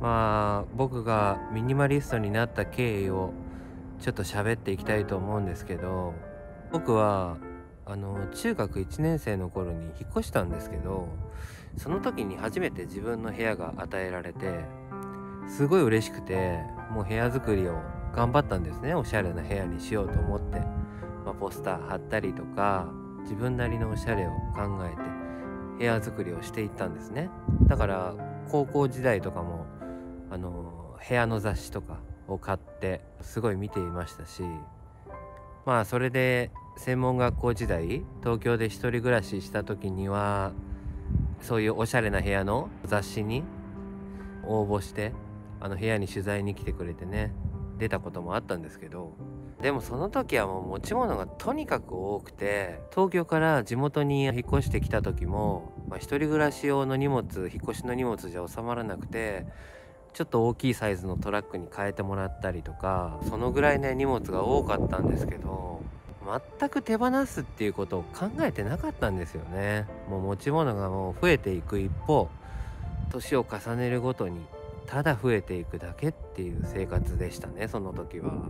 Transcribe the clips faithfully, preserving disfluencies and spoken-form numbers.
まあ僕がミニマリストになった経緯をちょっと喋っていきたいと思うんですけど、僕はあの中学いちねん生の頃に引っ越したんですけど、その時に初めて自分の部屋が与えられて、すごい嬉しくて、もう部屋作りを頑張ったんですね。おしゃれな部屋にしようと思って、まあ、ポスター貼ったりとか自分なりのおしゃれを考えて部屋作りをしていったんですね。だから高校時代とかもあの部屋の雑誌とかを買ってすごい見ていましたし、まあそれで専門学校時代東京で一人暮らしした時には、そういうおしゃれな部屋の雑誌に応募して、あの部屋に取材に来てくれてね、出たこともあったんですけど、でもその時はもう持ち物がとにかく多くて、東京から地元に引っ越してきた時も、まあ、一人暮らし用の荷物、引っ越しの荷物じゃ収まらなくて、ちょっと大きいサイズのトラックに変えてもらったりとか、そのぐらいね荷物が多かったんですけど、全く手放すっていうことを考えてなかったんですよね。もう持ち物がもう増えていく一方、年を重ねるごとにただ増えていくだけっていう生活でしたね、その時は。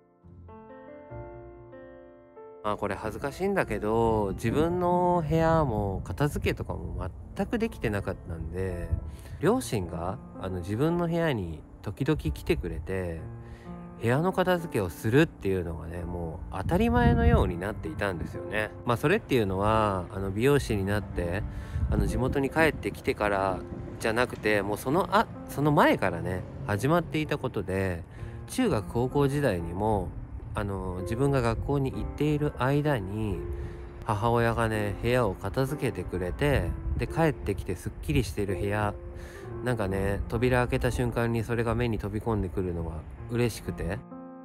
まあこれ恥ずかしいんだけど、自分の部屋も片付けとかも全くできてなかったんで、両親があの自分の部屋に時々来てくれて、部屋の片付けをするっていうのがね、もう当たり前のようになっていたんですよね。まあそれっていうのはあの美容師になってあの地元に帰ってきてからじゃなくて、もうそのあその前からね始まっていたことで、中学高校時代にもあの自分が学校に行っている間に母親がね部屋を片付けてくれて、で帰ってきてすっきりしている部屋、なんかね扉開けた瞬間にそれが目に飛び込んでくるのが嬉しくて、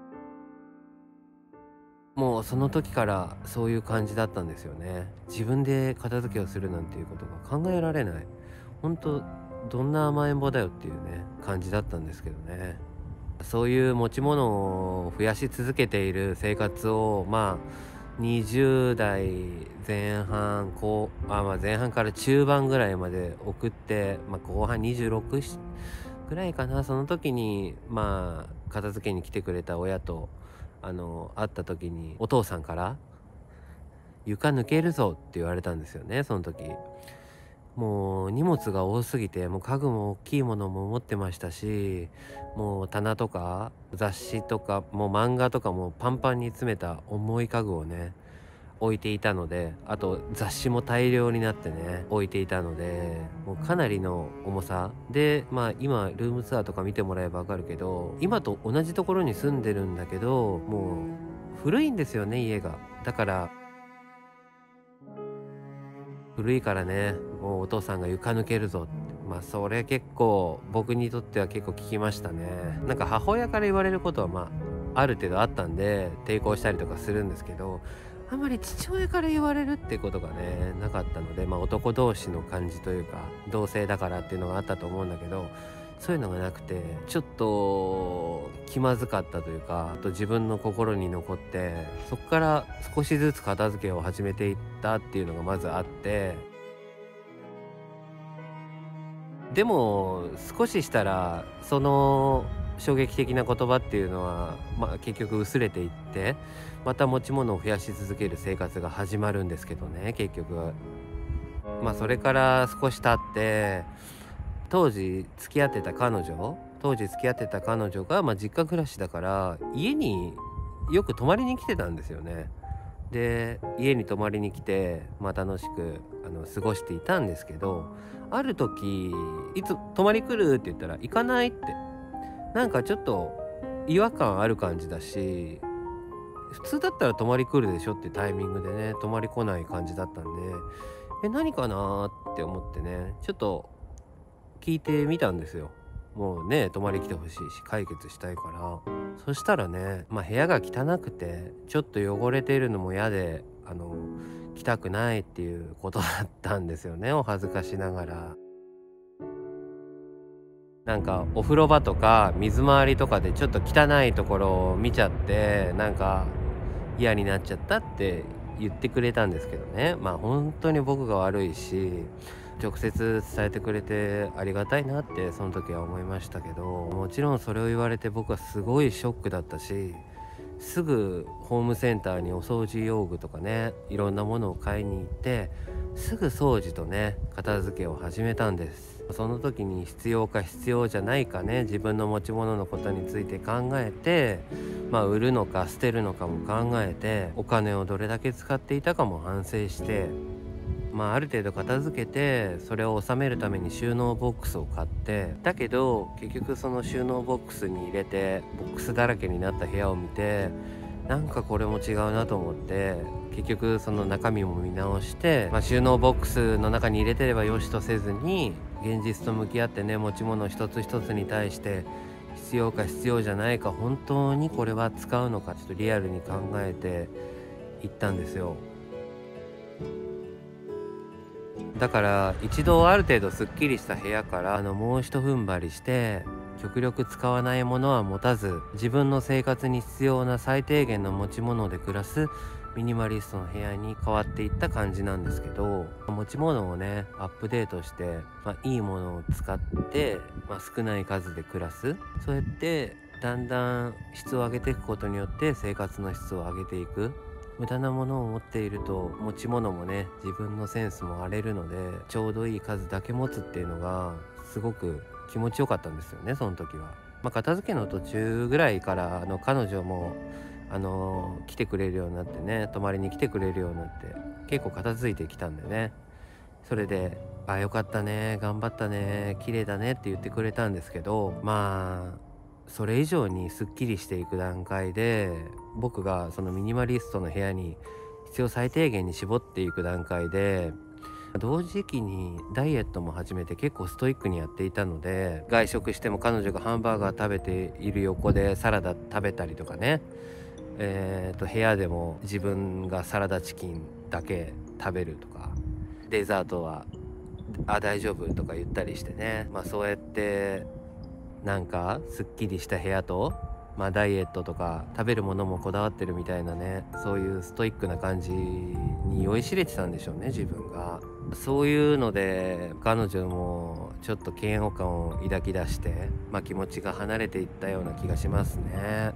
もうその時からそういう感じだったんですよね。自分で片付けをするなんていうことが考えられない、本当どんな甘えん坊だよっていうね感じだったんですけどね。そういう持ち物を増やし続けている生活を、まあにじゅう代前半後あ、まあ、前半から中盤ぐらいまで送って、まあ、後半にじゅうろくぐらいかな、その時にまあ片付けに来てくれた親とあの会った時に、お父さんから「床抜けるぞ」って言われたんですよね、その時。もう荷物が多すぎて、もう家具も大きいものも持ってましたし、もう棚とか雑誌とかもう漫画とかもパンパンに詰めた重い家具をね置いていたので、あと雑誌も大量になってね置いていたので、もうかなりの重さで、まあ今ルームツアーとか見てもらえばわかるけど、今と同じところに住んでるんだけど、もう古いんですよね、家が。だから古いからね、もうお父さんが床抜けるぞって。まあそれ結構僕にとっては結構聞きましたね。なんか母親から言われることはまあある程度あったんで抵抗したりとかするんですけど、あんまり父親から言われるってことがねなかったので、まあ男同士の感じというか同性だからっていうのがあったと思うんだけど、そういうのがなくてちょっと気まずかったというか、あと自分の心に残って、そこから少しずつ片付けを始めていったっていうのがまずあって、でも少ししたらその衝撃的な言葉っていうのは、まあ、結局薄れていって、また持ち物を増やし続ける生活が始まるんですけどね、結局。まあそれから少し経って、当時付き合ってた彼女当時付き合ってた彼女が、まあ、実家暮らしだから家によく泊まりに来てたんですよね。で家に泊まりに来て、まあ、楽しくあの過ごしていたんですけど、ある時「いつ泊まり来る?」って言ったら「行かない」って、なんかちょっと違和感ある感じだし、普通だったら泊まり来るでしょってタイミングでね泊まり来ない感じだったんで、え何かなーって思ってね、ちょっと聞いてみたんですよ。もうね泊まり来てほしいし解決したいから。そしたらね、まあ、部屋が汚くてちょっと汚れているのも嫌で、あの来たくないっていうことだったんですよね、お恥ずかしながら。なんかお風呂場とか水回りとかでちょっと汚いところを見ちゃって、なんか嫌になっちゃったって言ってくれたんですけどね。まあ本当に僕が悪いし、 直接伝えてくれてありがたいなってその時は思いましたけど、もちろんそれを言われて僕はすごいショックだったし、すぐホームセンターにお掃除用具とかね、いろんなものを買いに行ってすぐ掃除とね片付けを始めたんです。その時に必要か必要じゃないかね、自分の持ち物のことについて考えて、まあ売るのか捨てるのかも考えて、お金をどれだけ使っていたかも反省して、まあある程度片付けて、それを収めるために収納ボックスを買って、だけど結局その収納ボックスに入れてボックスだらけになった部屋を見て、なんかこれも違うなと思って、結局その中身も見直して、まあ、収納ボックスの中に入れてればよしとせずに、現実と向き合ってね、持ち物一つ一つに対して必要か必要じゃないか、本当にこれは使うのか、ちょっとリアルに考えていったんですよ。だから一度ある程度すっきりした部屋からあのもう一踏ん張りして、極力使わないものは持たず、自分の生活に必要な最低限の持ち物で暮らすミニマリストの部屋に変わっていった感じなんですけど、持ち物をねアップデートして、まあ、いいものを使って、まあ、少ない数で暮らす、そうやってだんだん質を上げていくことによって生活の質を上げていく。無駄なものを持っていると持ち物もね、自分のセンスも荒れるので、ちょうどいい数だけ持つっていうのがすごく気持ちよかったんですよね、その時は。まあ、片付けの途中ぐらいからあの彼女もあのー来てくれるようになってね、泊まりに来てくれるようになって結構片付いてきたんだよね。それで「あ、よかったね、頑張ったね、綺麗だね」って言ってくれたんですけど、まあそれ以上にすっきりしていく段階で、僕がそのミニマリストの部屋に必要最低限に絞っていく段階で、同時期にダイエットも始めて結構ストイックにやっていたので、外食しても彼女がハンバーガー食べている横でサラダ食べたりとかね、えーと部屋でも自分がサラダチキンだけ食べるとか、デザートはあ大丈夫とか言ったりしてね、まあそうやってなんかすっきりした部屋と、まあダイエットとか食べるものもこだわってるみたいなね、そういうストイックな感じに酔いしれてたんでしょうね、自分が。そういうので彼女もちょっと嫌悪感を抱き出して、まあ気持ちが離れていったような気がしますね。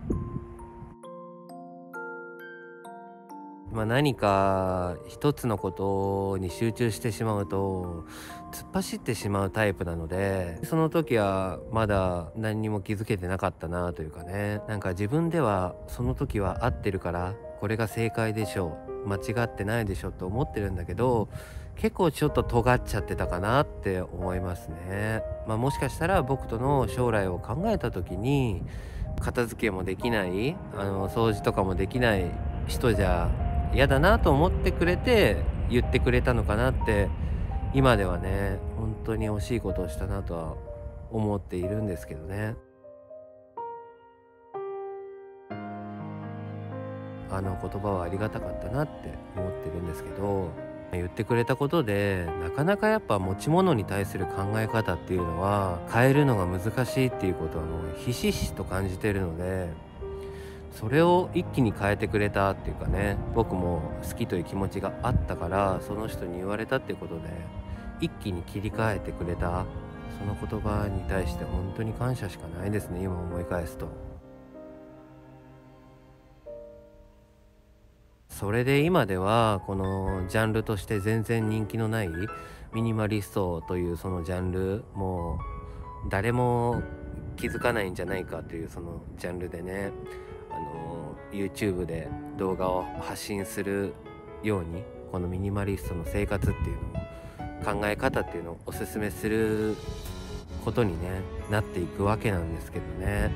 まあ、何か一つのことに集中してしまうと突っ走ってしまうタイプなので、その時はまだ何にも気づけてなかったなというかね、なんか自分ではその時は合ってるからこれが正解でしょう、間違ってないでしょと思ってるんだけど、結構ちょっと尖っちゃってたかなって思いますね。まあもしかしたら僕との将来を考えた時に、片付けもできない、あの掃除とかもできない人じゃ嫌だなと思ってくれて言ってくれたのかなって、今ではね本当に惜しいことをしたなとは思っているんですけどね。あの言葉はありがたかったなって思ってるんですけど、言ってくれたことでなかなかやっぱ持ち物に対する考え方っていうのは変えるのが難しいっていうことはもうひしひしと感じてるので、それを一気に変えてくれたっていうかね、僕も好きという気持ちがあったからその人に言われたっていうことで一気に切り替えてくれた、その言葉に対して本当に感謝しかないですね、今思い返すと。それで今ではこのジャンルとして全然人気のないミニマリストというそのジャンル、もう誰も気づかないんじゃないかというそのジャンルでね、あの YouTube で動画を発信するように、このミニマリストの生活っていうのを、考え方っていうのをおすすめすることにねなっていくわけなんですけどね。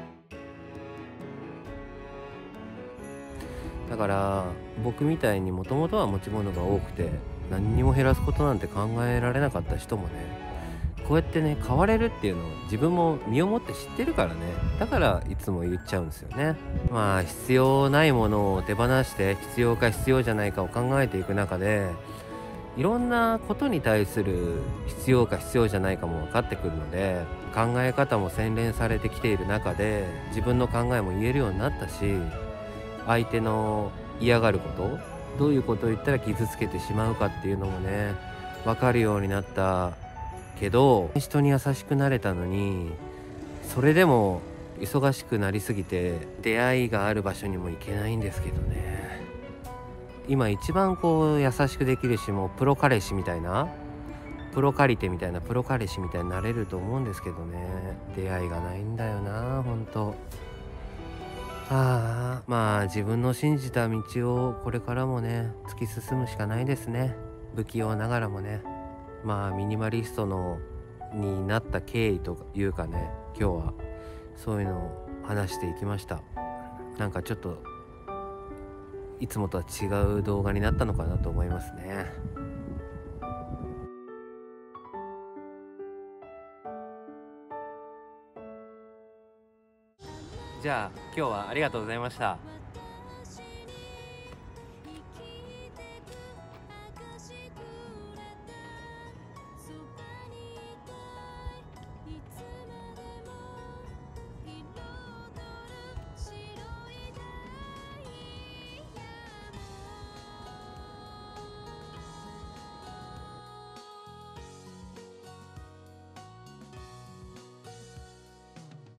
だから僕みたいにもともとは持ち物が多くて何にも減らすことなんて考えられなかった人もね、こうやってね変われるっていうのを自分も身をもって知ってるからね、だからいつも言っちゃうんですよね。まあ必要ないものを手放して必要か必要じゃないかを考えていく中で、いろんなことに対する必要か必要じゃないかも分かってくるので、考え方も洗練されてきている中で自分の考えも言えるようになったし、相手の嫌がること、どういうことを言ったら傷つけてしまうかっていうのもね分かるようになったけど、人に優しくなれたのに、それでも忙しくなりすぎて出会いがある場所にも行けないんですけどね。今一番こう優しくできるし、もうプロ彼氏みたいな、プロ借りてみたいな、プロ彼氏みたいになれると思うんですけどね。出会いがないんだよな、ほんと。ああ、まあ自分の信じた道をこれからもね、突き進むしかないですね。不器用ながらもね。まあミニマリストのになった経緯というかね、今日はそういうのを話していきました。なんかちょっといつもとは違う動画になったのかなと思いますね。じゃあ今日はありがとうございました。